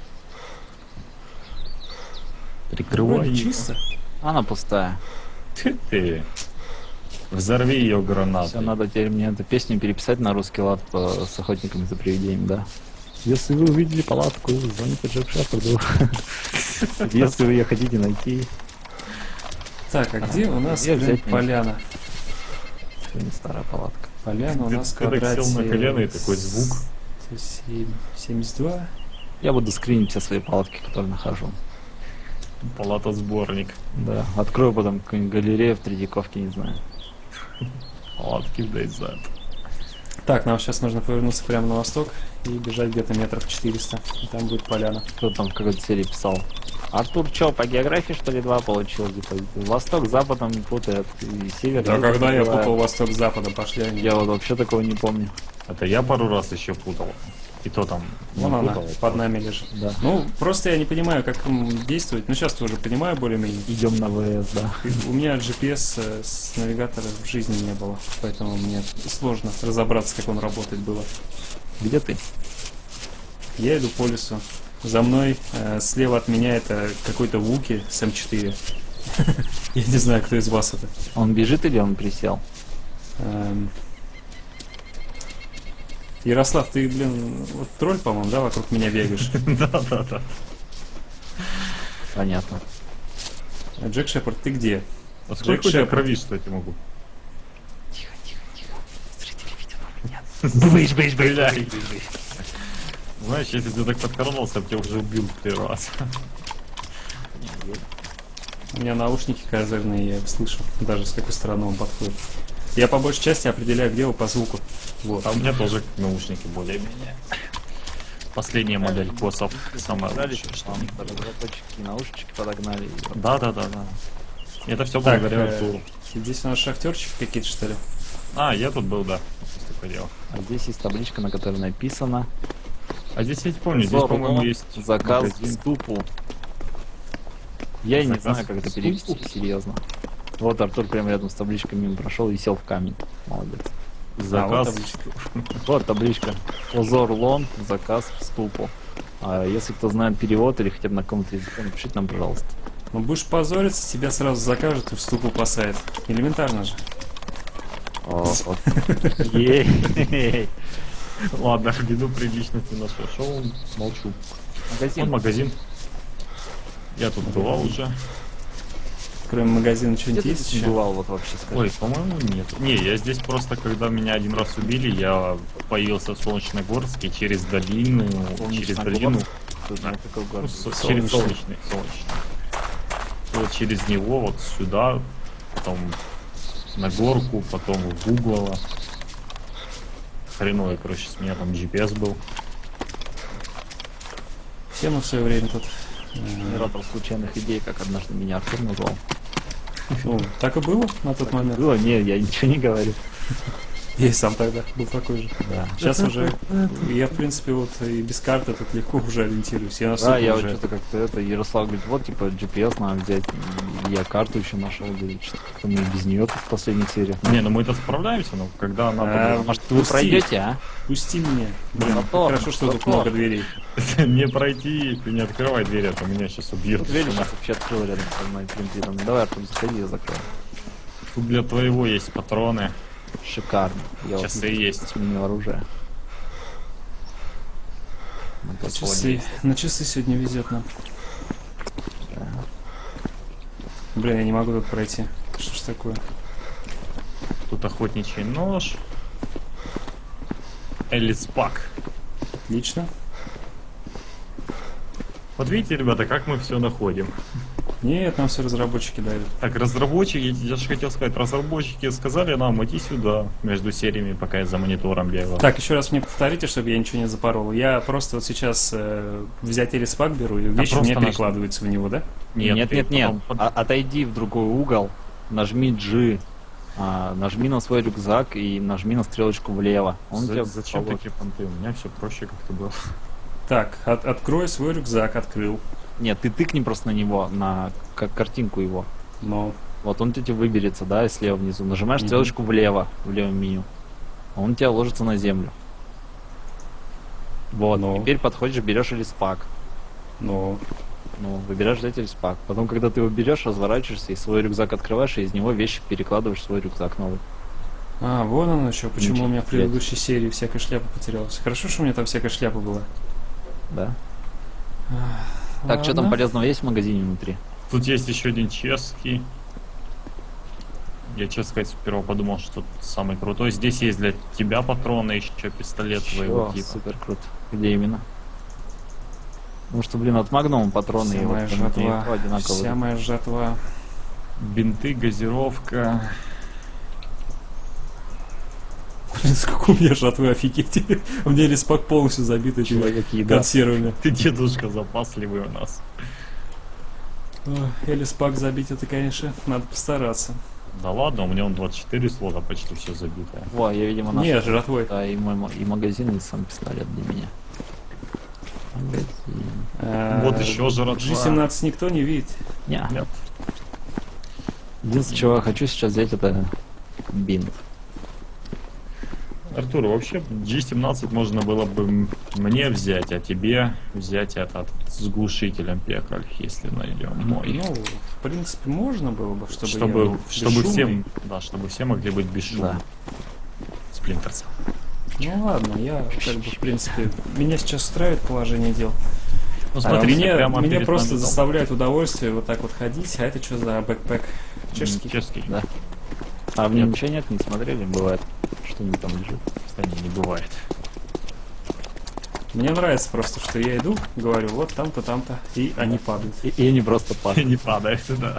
Прикрывай вроде её. чисто. Она пустая. Ты, ты. Взорви ее гранатой. Все, надо теперь мне эту песню переписать на русский лад по, с охотниками за привидениями, да? Если вы увидели палатку, звоните Джек Шепарду. Если вы ее хотите найти, Так, а где у нас, Я блин, взять не поляна? это не старая палатка. Поляна у Ты- нас в ты так квадрате... сел на колено и такой звук. сто семь, семьдесят два. Я буду скринить все свои палатки, которые нахожу. Палата сборник. Да, открою потом какую-нибудь галерею в Третьяковке, не знаю. Палатки в Дейзет. Так, нам сейчас нужно повернуться прямо на восток и бежать где-то метров четыреста. И там будет поляна. Кто там в какой-то серии писал? Артур чё, по географии что ли два получил? Типа, восток, запад он путает, и север. Да юг когда я называет. путал восток с западом, пошли они. Я вот вообще такого не помню. Это я пару раз еще путал. И то там Вон не она, путал, а под нами лежит. Да. Ну, просто я не понимаю, как им действовать. Ну, сейчас уже понимаю более-менее. Идем на ВС, да. У меня джи пи эс э, с навигатора в жизни не было, поэтому мне сложно разобраться, как он работает было. Где ты? Я иду по лесу. За мной, э, слева от меня это какой-то Вуки с эм четыре. Я не знаю, кто из вас это. Он бежит или он присел? Эм, Ярослав, ты, блин, вот тролль, по-моему, да, вокруг меня бегаешь? Да, да, да. Понятно. А Джек Шепард, ты где? А сколько у тебя Шепард. крови, кстати, могу? Тихо, тихо, тихо. Зрители видят меня. Быж, быж, быж, быж. Знаешь, если ты так подкарнался, я бы тебя уже убил в первый раз. У меня наушники козырные, я его слышу, даже с какой стороны он подходит. Я по большей части определяю, где вы по звуку. Вот. А у меня тоже наушники более-менее. Последняя модель косов, самая Брали, лучшая, что там они. разработчики наушнички подогнали. и вот. Да, да, да, да. Это все Так, благодаря э, Артуру. здесь у нас шахтерчики какие-то, что ли? А, я тут был, да. Есть такое дело. А здесь есть табличка, на которой написано А здесь я не помню, здесь, «Зор по-моему, Лон, есть заказ в магазин. ступу». Я и не Заказ знаю, как это в перевести, ступу? серьезно. Вот Артур прямо рядом с табличкой мимо прошел и сел в камень. Молодец. Заказ. А, вот табличка. Вот табличка. Озор Лон, заказ в ступу. А если кто знает перевод или хотя бы на каком-то языке, напишите нам, пожалуйста. Ну, будешь позориться, тебя сразу закажут и в ступу посадят. Элементарно же. О, вот. Ей. Ладно, ввиду приличности нашего шоу, молчу. Магазин. Вон магазин. Я тут бывал уже. Кроме магазина Где что-нибудь ты есть здесь еще? бывал, вот вообще скажи? Ой, по-моему, нет. Не, я здесь просто, когда меня один раз убили, я появился в Солнечногорске через долину, через долину, Тут Да. на какой ну, город? с- Солнечный. через Солнечный, Солнечный. Вот через него вот сюда, потом на горку, потом в Гуглово. Хреновый, короче, с меня там джи пи эс был. Все мы в свое время тут. э, Генератор случайных идей, как однажды меня Артур назвал. Ну, так и было на тот момент. Было? Нет, я ничего не говорю. Я и сам тогда был такой же. Да. Сейчас уже, я, в принципе, вот и без карты тут легко уже ориентируюсь. Я Да, настолько я вот уже... что-то как-то это, Ярослав говорит, вот, типа, джи пи эс надо взять. И я карту еще нашел, говорит, что как-то мы и без нее тут в последних сериях. Не, ну мы-то справляемся, но когда она А, подойдет- Может, вы Пусти. пройдете, а? Пусти меня. Блин, Затор, хорошо, что тут затор. много дверей. не пройти, ты не открывай дверь, а то меня сейчас убьют. Вот видишь, сейчас вообще открыл рядом со мной принтером. Давай, Артур, заходи, я закрою. Тут для твоего есть патроны, Шикарно. Я вот часы есть. сменил оружие. На тот Часы. холодильник. На часы сегодня везет нам. Да. Блин, я не могу тут пройти. Что ж такое? Тут охотничий нож. Элиспак. Отлично. Вот видите, ребята, как мы все находим. Нет, нам все разработчики дают. Так, разработчики, я же хотел сказать, разработчики сказали нам идти сюда между сериями, пока я за монитором бегал. Так, еще раз мне повторите, чтобы я ничего не запорол. Я просто вот сейчас э, взять элиспак беру, и вещи у просто меня наш- перекладываются в него, да? Нет, ты нет, нет. потом под- А- отойди в другой угол, нажми G, а, нажми на свой рюкзак и нажми на стрелочку влево. Он За- тебя Зачем положит. такие понты? У меня все проще как-то было. Так, от- открой свой рюкзак, открыл. Нет, ты тыкни просто на него, на как картинку его. Но Вот он тебе выберется, да, и слева внизу. Нажимаешь Мгм. стрелочку влево, в левом меню. Он у тебя ложится на землю. Вот, Ну. теперь подходишь, берешь элиспак. но Ну, выбираешь взять элиспак. Потом, когда ты его берешь, разворачиваешься и свой рюкзак открываешь, и из него вещи перекладываешь в свой рюкзак новый. А, вон оно еще, почему Ничего у меня в себе. предыдущей серии всякая шляпа потерялась. Хорошо, что у меня там всякая шляпа была. Да. Так, что там Ладно. полезного есть в магазине внутри? Тут есть еще один чешский. Я, честно сказать, сперва подумал, что тут самый крутой. Здесь есть для тебя патроны, еще пистолет твоего Чё, типа. супер круто. Где именно? Потому что, блин, от Магнума патроны Вся и моя вот там жатва, легко одинаковые. вся моя жатва. Бинты, газировка. Блин, сколько у меня жатвы, офигеть. У меня лиспак полностью забит этими Человек еда. консервами. Ты, дедушка, запасливый у нас. Ой, лиспак забить, это, конечно, надо постараться. Да ладно, у меня он двадцать четыре слота, почти все забитое. Во, я, видимо, нашел. Нет, жатвой. Да, и, мой, ма- и магазин, и сам пистолет для меня. Магазин. А, Вот еще жратва. джи семнадцать никто не видит. Ня. Нет. Единственное, чего я хочу сейчас взять, это бинт. Артур, вообще джи семнадцать можно было бы м- мне взять, а тебе взять этот с глушителем пекаль, если найдем мой. Ну, в принципе, можно было бы, чтобы, чтобы я был чтобы бесшумный. всем, да, чтобы все могли быть бесшумными. Да. Сплинтерс. Ну ладно, я как бы, в принципе, меня сейчас устраивает положение дел. Ну А смотри, мне, прямо мне перед просто нами дом. заставляет удовольствие вот так вот ходить. А это что за бэкпэк? Чешский? Чешский. Да. А в нем Нет. ничего нет, не смотрели? Бывает, что-нибудь там лежит. Кстати, не бывает. Мне нравится просто, что я иду, говорю, вот там-то, там-то, и они падают. И, и они просто падают. Не падает, да.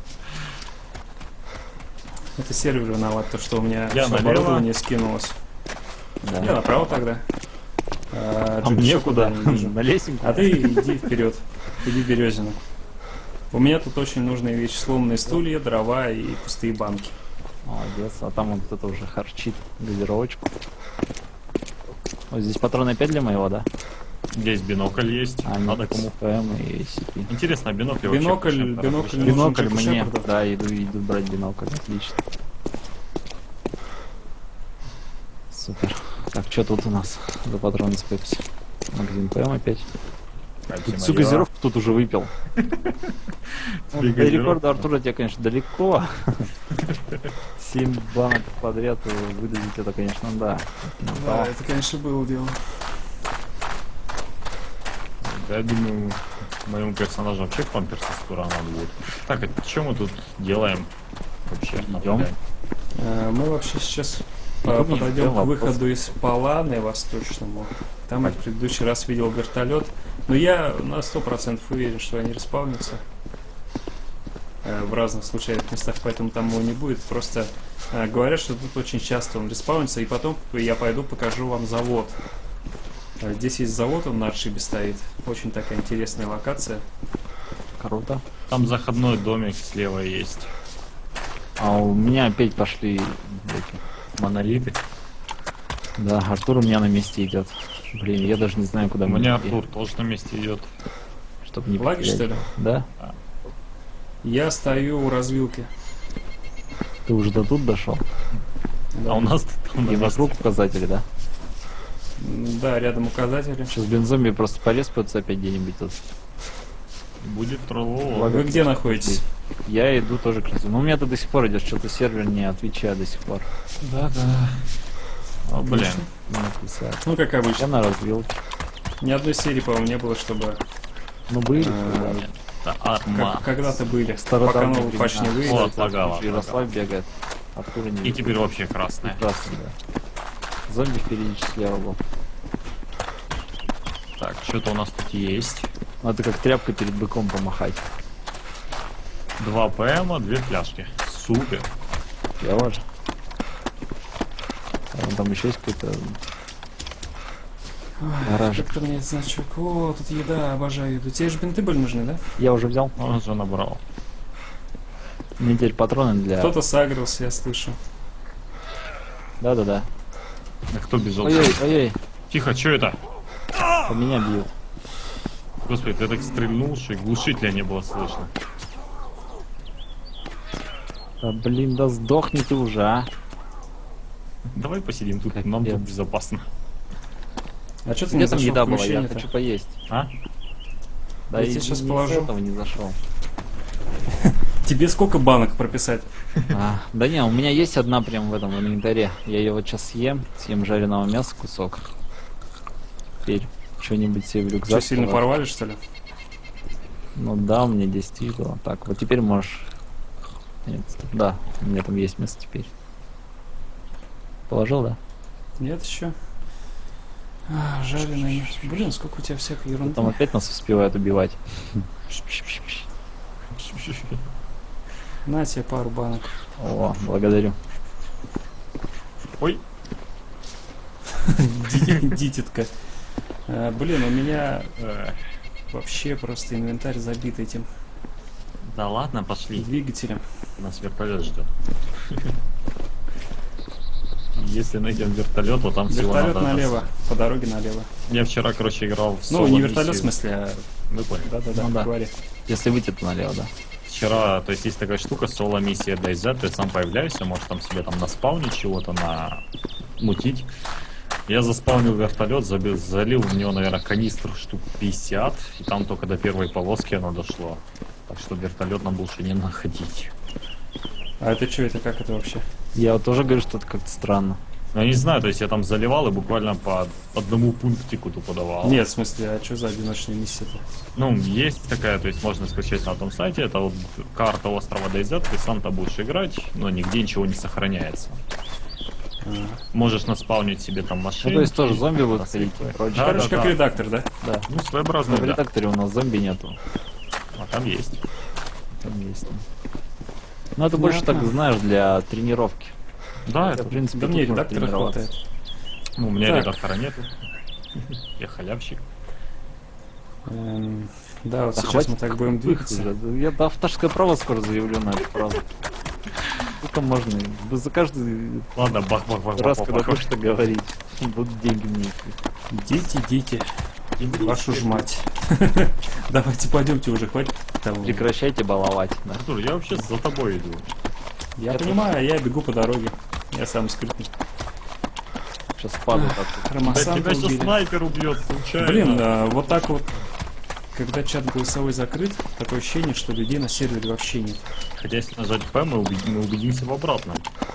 Это сервер виноват, то, что у меня Я всё налево. оборудование скинулось. Да. Я направо тогда. А, А Джимми мне Шоу куда? не вижу. На лесенку? А ты иди вперед, иди в Березину. У меня тут очень нужные вещи: сломанные стулья, дрова и пустые банки. Молодец, а там вот кто-то уже харчит газировочку. Вот здесь патроны опять для моего, да? Здесь бинокль есть. А, Надо нет, кому. ПМ и си пи. Интересно, а бинокль Бинокль, вообще почему бинокль разрешен? нужен Бинокль Джеку мне. Шепарду. Да, иду, иду брать бинокль. Отлично. Супер. Так, что тут у нас за патроны с пепси? Магазин ПМ опять. Пепси Тут всю Майора. газировку тут уже выпил. Тебе До газировка. рекорда Артура тебе, конечно, далеко. Семь банок подряд выдавить, это, конечно, да. Да, это, конечно, было дело. Да, я думаю, моему персонажу вообще памперсы скоро надо будет. Так, а что мы тут делаем вообще? Идем. Э, Мы вообще сейчас Ну, э, тут не подойдем ждем к вопрос. выходу из Паланы восточному. Там я в предыдущий раз видел вертолет. Но я на сто процентов уверен, что они респаунятся э, в разных случайных местах, поэтому там его не будет. Просто э, говорят, что тут очень часто он респаунится, и потом я пойду покажу вам завод. Э, Здесь есть завод, он на отшибе стоит. Очень такая интересная локация. Круто. Там заходной домик слева есть. А у меня опять пошли эти Монолиты. Да, Артур у меня на месте идет. Блин, я даже не знаю, куда У мне меня идти, Артур тоже на месте идет. чтобы не Лагерь, потерять. что ли? Да? Я стою у развилки. Ты уже до тут дошел? А у нас там И вокруг указатели, да? М, Да, рядом указатели. Сейчас бензомби просто пореспаются опять где-нибудь тут. будет тролло. Вы где находитесь? Я иду тоже к лесу. Ну, у меня тут до сих пор идет, что-то сервер не отвечает до сих пор. Да, да. О, блин. Отлично. Минут пятьдесят. Ну, как Я обычно. на развилке. Ни одной серии, по-моему, не было, чтобы Ну, были. э, Это как- арма. когда-то были. Пока Стародавние новый патч не времена. выйдет. Вот, лагало. Ярослав бегает. Артура не И видно. теперь вообще красная. Прекрасно, да. Зомби впереди слева был. Так, что-то у нас тут есть. Надо как тряпкой перед быком помахать. Два ПМа, две фляжки. Супер. Я же. А, там еще есть какой-то гаражик. Как-то мне этот значок. О, тут еда, обожаю еду. Тебе же бинты были нужны, да? Я уже взял. Он уже набрал. Мне теперь патроны для... Кто-то сагрился, я слышу. Да-да-да. А кто бежал? Ой-ой, ой-ой. Тихо, что это? По меня бьют. Господи, ты так стрельнул, что и глушителя не было слышно. Да блин, да сдохни ты уже, а. Давай посидим тут, Капец. нам тут безопасно. А что ты Где не там зашел еда в была? Я помещение-то? хочу поесть. А? Да Я и тебе щас не положу. с этого не зашел. Тебе сколько банок прописать? А, да не, у меня есть одна прям в этом в инвентаре. Я ее вот сейчас съем, съем жареного мяса кусок. Теперь что-нибудь себе в Что, рюкзак. сильно положу. порвали, что ли? Ну да, у меня десять видео. Так, вот теперь можешь... Нет, стоп, да, у меня там есть место теперь. Положил, да? Нет еще. А, жареный. Блин, сколько у тебя всякой ерунды. Там опять нас успевают убивать. На тебе пару банок. О, благодарю. Ой, Ди- Дитятка. А, Блин, у меня э, вообще просто инвентарь забит этим да ладно, пошли. двигателем. Нас вертолет ждет. Если найдем вертолет, то там всего Вертолет надо... налево, по дороге налево. Я вчера, короче, играл в Ну, не соло-миссию. вертолет в смысле, а... Вы поняли. Да-да-да, Ну да. говори. Если выйти, то налево, да. Вчера, то есть есть такая штука, соло-миссия DayZ, ты сам появляешься, можешь там себе там наспаунить чего-то, на мутить. Я заспаунил вертолет, забил, залил в него, наверное, канистр штук пятьдесят, и там только до первой полоски оно дошло. Так что вертолет нам лучше не находить. А это что, это как это вообще? Я вот тоже говорю, что это как-то странно. Ну, я не знаю, то есть я там заливал и буквально по одному пунктику тупо давал. Нет, в смысле, а что за одиночная миссия-то? Ну, есть такая, то есть можно скачать на том сайте, это вот карта острова DayZ, ты сам-то будешь играть, но нигде ничего не сохраняется. А. Можешь наспаунить себе там машину. Ну, то есть тоже зомби будут ходить. Короче, Да, Короче, да, как да. редактор, да? да. Ну, Но своеобразный, в да. редакторе у нас зомби нету. А там есть. Там есть. Ну это больше так, Понятно. знаешь, для тренировки. Да, Хотя, это... в принципе, Да тут мне можно редактора тренироваться. хватает. Ну, у меня Так. редактора нету. Я халявщик. Эм, да, вот Да сейчас хватит мы так будем двигаться. уже. Я да, авторское право скоро заявлю на эту фразу. Сколько можно? Да за каждый Ладно, бах-бах-бах. раз, когда будешь это говорить, будут деньги мне идти. Идите, идите. Вашу ж мать. Давайте пойдемте уже, хватит того. Прекращайте баловать. Да. Артур, я вообще за тобой иду. Я понимаю, я бегу по дороге. Я сам скрытный. Сейчас падают оттуда. Да Ромасанта тебя сейчас убили. снайпер убьет случайно. Блин, а, вот так вот, когда чат голосовой закрыт, такое ощущение, что людей на сервере вообще нет. Хотя если нажать P, мы, убедим, мы убедимся в обратном.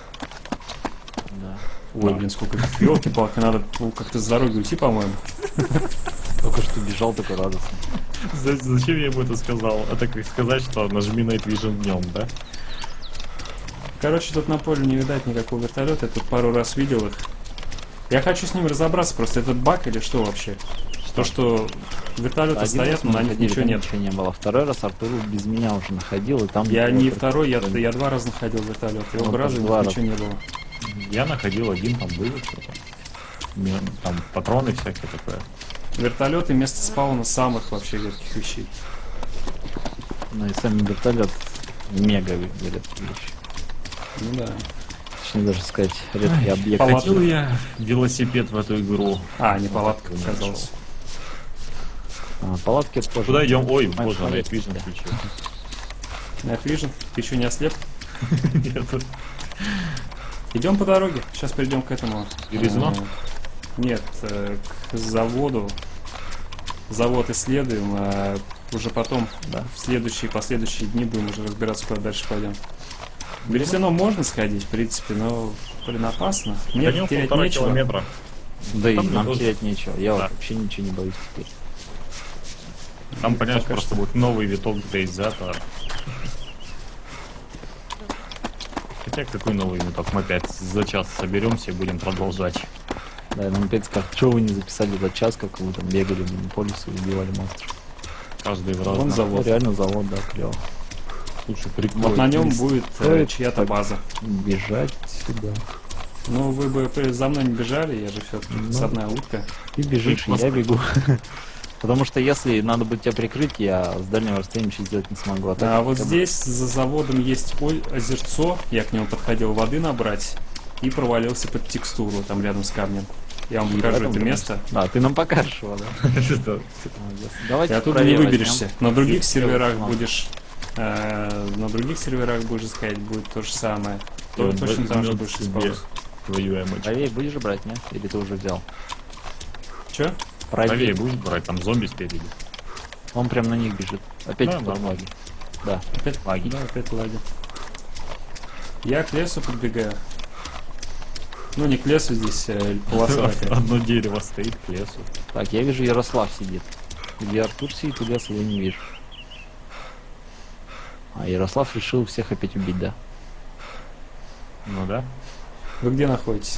Да. Ой, блин, сколько елки-палки, надо ну, как-то с дороги уйти, по-моему. Только что бежал такой радостный. За- Зачем я ему это сказал? Это как сказать, что нажми Night Vision днем, да? Короче, тут на поле не видать никакого вертолета, я тут пару раз видел их. Я хочу с ним разобраться, просто этот баг или что вообще? То, что вертолеты Один стоят, раз но мы на них находили, ничего там нет. Ничего не было. Второй раз Артур без меня уже находил, и там... Я ничего не только- второй, я, я два раза находил вертолет. И Вот оба раза так у них два ничего не было. Я находил один, там было что-то. Не, Там патроны всякие такое. Вертолеты место спауна самых вообще редких вещей. Ну и сами вертолет мега редкие вещи. Ну да. Точнее даже сказать, редкий объект. палатка. Хотел я велосипед в эту игру. А, не палатка, не оказалось. А, палатки это тоже. Куда идем? Ой, Знаешь, боже, Night палатки, Vision да. включил. Night Vision, ты еще не ослеп? Нет. Идем по дороге. Сейчас придем к этому. Березно? Э, Нет, э, к заводу. Завод исследуем, а уже потом, Да. в следующие, последующие дни будем уже разбираться, куда дальше пойдем. В Березино можно сходить, в принципе, но, блин, опасно. Мне До него терять полтора нечего. километра. Да и Там нам тоже- терять нечего. Я Да. вот вообще ничего не боюсь теперь. Там, понимаешь, Пока просто что. будет новый виток DayZ. Хотя какой новый виток? Мы опять за час соберемся и будем продолжать. Да, и нам опять скажут, что вы не записали за час, как вы там бегали блин, по лесу и убивали монстров. Каждый в Вон разном. завод. Ну, реально завод, да, клево. Слушай, прикольно. Вот на нем будет э, Стоит чья-то так. база. Бежать сюда. Ну, вы бы э, за мной не бежали, я же все-таки Ну. садная утка. Ты бежишь, Вы я бегу. Потому что если надо будет тебя прикрыть, я с дальнего расстояния ничего сделать не смогу. А, так А вот хотя бы- здесь за заводом есть о- озерцо, я к нему подходил воды набрать и провалился под текстуру там рядом с камнем. Я вам И покажу поэтому это ты- место. А, ты нам покажешь его, да? Это- Молодец. Давайте И оттуда не правее выберешься. возьмем. На других И серверах всё, будешь... э, на других серверах будешь искать, будет то же самое. И То, он точно так же возьмет будешь себе использовать. Твою эмочку. Правее будешь брать, нет? Или ты уже взял? Че? Правее будешь брать, там зомби спереди. Он прям на них бежит. Опять Да, в да. лаги. Да. Опять Лаги. Да, опять лаги. Я к лесу подбегаю. Ну, не к лесу здесь, э, полоса такая. Одно дерево стоит к лесу. Так, я вижу, Ярослав сидит. Где Артур сидит, у леса я не вижу. А Ярослав решил всех опять убить, да? Ну да. Вы где находитесь?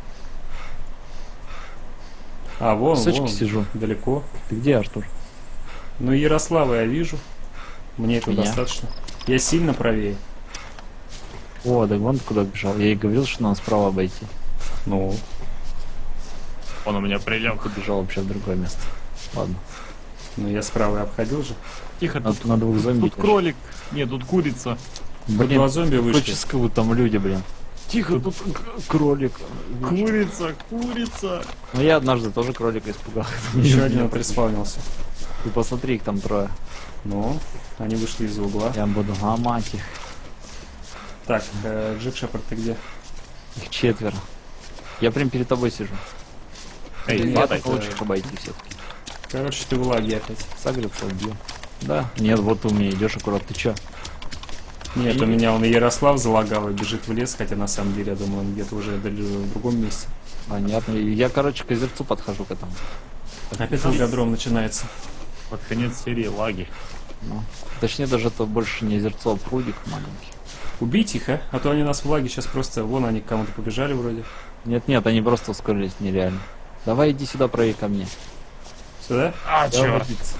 А, вон, В сочке вон, сижу. далеко. Ты где, Артур? Ну, Ярослава я вижу. Мне этого Меня? достаточно. Я сильно правее. О, да вон ты куда бежал. Я и говорил, что надо справа обойти. Ну, Он у меня прилег. Ты бежал вообще в другое место. Ладно. ну я справа и обходил же. Тихо, На, тут, на двух зомби. тут кролик. Нет, тут курица. Тут Блин, два зомби вышли. Куческову там люди, блин. Тихо, тут к- кролик. Курица, курица. Ну я однажды тоже кролика испугал. Еще один отреспаунился. Ты посмотри, их там трое. Ну, они вышли из угла. Я буду ломать их. Так, э, Джек Шепард, ты где? Их четверо. Я прям перед тобой сижу. Эй, Я падай. только лучше их обойти все-таки. Короче, ты в лаге опять. Сагрится, убью. Да. Нет, вот ты у меня идешь аккурат. Ты чё? Нет, у меня он и Ярослав залагал и бежит в лес, хотя на самом деле, я думаю, он где-то уже дали- в другом месте. Понятно. Я, короче, к озерцу подхожу к этому. Опять логадром начинается. Под конец серии лаги. Ну, точнее, даже это больше не озерцо, а прудик маленький. Убить их, а? А то они нас в лаге сейчас просто... Вон они к кому-то побежали вроде. Нет-нет, они просто ускорились нереально. Давай иди сюда, правее ко мне. Сюда? А, Давай черт. водиться.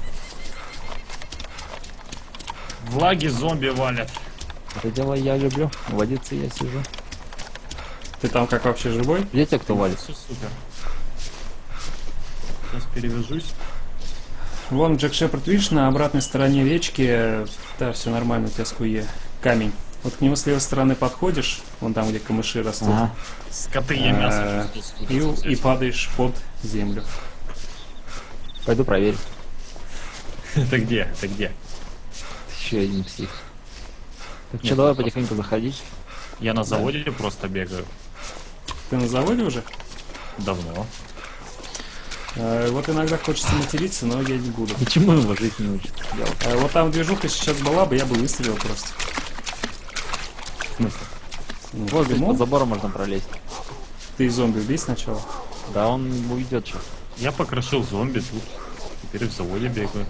В лаге зомби валят. Это дело я люблю. Водиться я сижу. Ты там как вообще живой? Где те, кто валит? Все супер. Сейчас перевяжусь. Вон, Джек Шепард, видишь, на обратной стороне речки, да, все нормально, у тебя с куе, камень. Вот к нему с левой стороны подходишь, вон там, где камыши растут, Ага. Скоты, я мясо э, чувствую, и, скучно и здесь. падаешь под землю. Пойду проверь. Это где? Это где? Еще один псих. Так Нет, что, давай просто- потихоньку заходить. Я на заводе просто бегаю. Ты на заводе уже? Давно. Э, вот иногда хочется материться, но я не буду. Почему его жить не учат? делать? Э, вот там движуха сейчас была бы, я бы выстрелил просто. В смысле? Ну, Вот здесь дымон? под забором можно пролезть. Ты зомби убей сначала. Да, он уйдет сейчас. Я покрошил зомби тут. Теперь в заводе бегаю.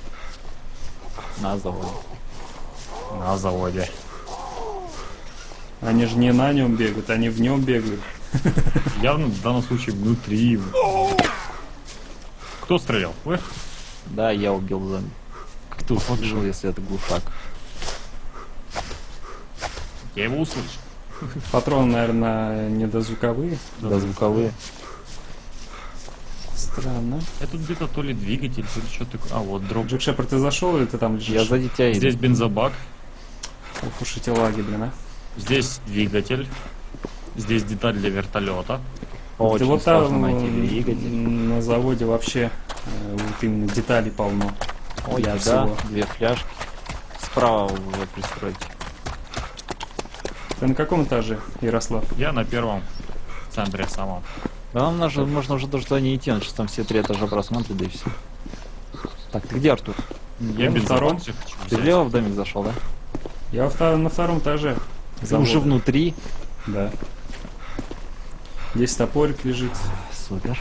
На заводе. На заводе. Они же не на нем бегают, они в нем бегают. Явно в данном случае внутри. Кто стрелял? Вы? Да, я убил зомби. Кто услышал, если это глушак? Я его услышал. Патроны, наверное, недозвуковые. Да, звуковые. Странно. Это где-то то ли двигатель, то ли что такое. А, вот дроп. Джек Шепард, ты зашел или ты там лежишь? Я сзади тебя иду. Здесь бензобак. Ох уж эти лаги, блин, а. Здесь двигатель. Здесь деталь для вертолета. Очень Ты вот сложно там найти м, двигатель. на заводе вообще э, вот именно деталей полно. Ой, для да, всего. две фляжки. Справа в пристройке. Ты на каком этаже, Ярослав? Я на первом в центре самом. Да нам нужно, можно уже даже туда не идти, он сейчас там все три этажа просмотрит, да и все. Так, ты где, Артур? Я на втором. бензобак все хочу Ты взять. влево в домик зашел, да? Я во втор- на втором этаже. Ты завода. уже внутри? Да. Здесь топорик лежит. Супер.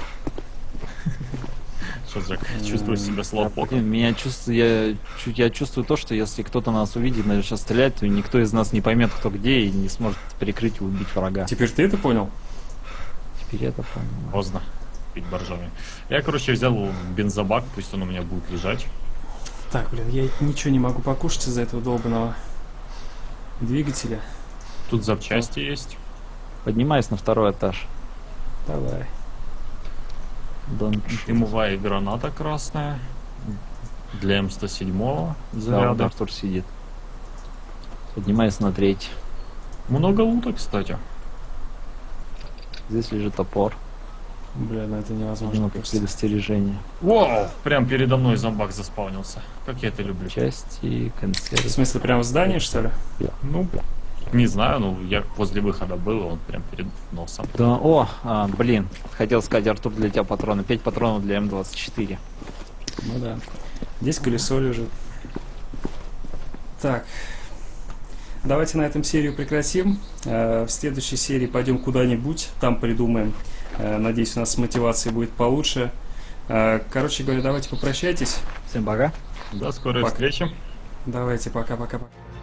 Что, Джек, чувствую себя слабоко. Блин, меня чувствую, я, чуть, я чувствую то, что если кто-то нас увидит, начнет стрелять, то никто из нас не поймет, кто где, и не сможет прикрыть и убить врага. Теперь ты это понял? Теперь это понял. Поздно пить боржоми. Я, короче, взял бензобак, пусть он у меня будет лежать. Так, блин, я ничего не могу покушать из-за этого долбаного двигателя. Тут запчасти есть. Поднимайся на второй этаж. Давай. Дон Дымовая граната красная. Для эм сто семь Да, вот заряда. Артур сидит. Поднимайся на третий. Много лута, кстати. Здесь лежит топор. Бля, ну это невозможно. Видимо, как просто. предостережение. Вау! Прям передо мной зомбак заспаунился. Как я это люблю. Части, В консервы. смысле, прямо в здании, что ли? Ну, не знаю, ну я возле выхода был, и он прям перед носом. Да, о, а, блин, хотел сказать, Артур, для тебя патроны. пять патронов для эм двадцать четыре. Ну да. Здесь колесо лежит. Так. Давайте на этом серию прекратим. Э, В следующей серии пойдем куда-нибудь, там придумаем. Э, Надеюсь, у нас с мотивацией будет получше. Э, Короче говоря, давайте попрощайтесь. Всем пока. До скорой Пока. встречи. Давайте, пока-пока-пока.